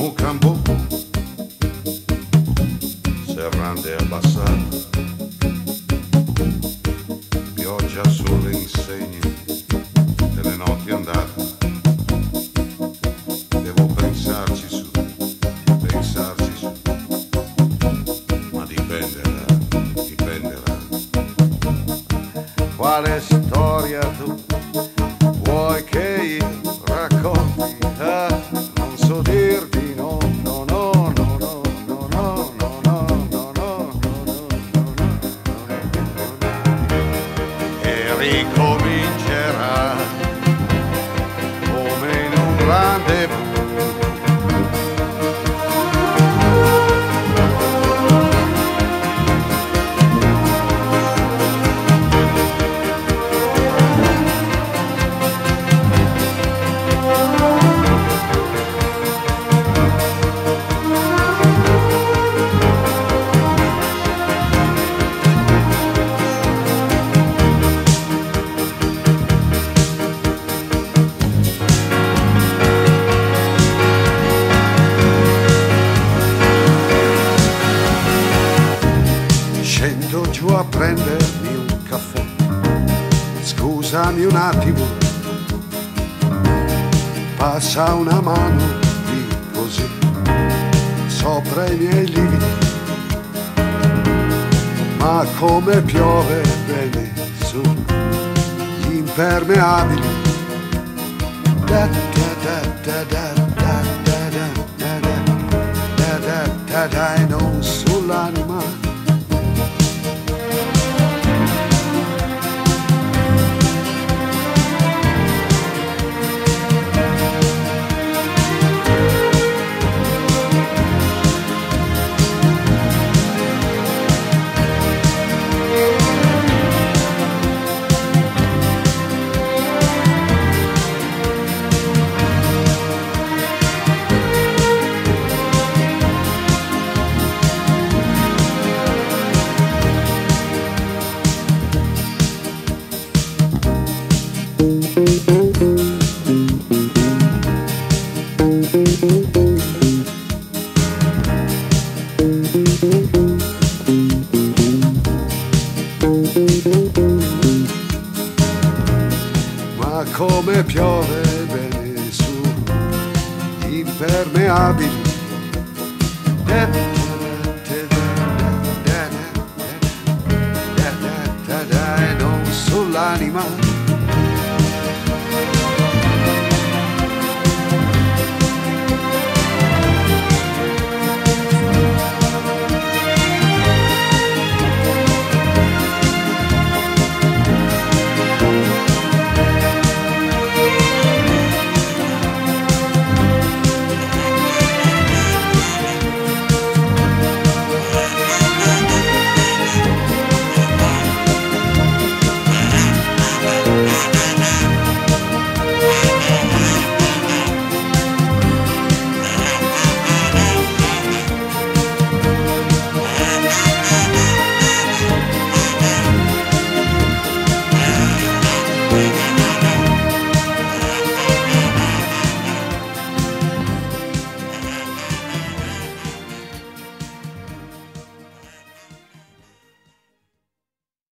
Mucambo, serrande abbassate, pioggia sulle insegne delle notti andate. Devo pensarci su, ma dipenderà. Quale storia tu vuoi che io racconti? Non so dirti no, no, no, no, no, no, no, no, no, no, no, e ricomincerà come in un rendezvous. Scendo giù a prendermi un caffè, scusami un attimo, passa una mano qui così, sopra i miei lividi, ma come piove bene su gli impermeabili. Da da da da da da da da da da da da e non sull'anima. Ma come piove bene su gli impermeabili. E non sull'anima.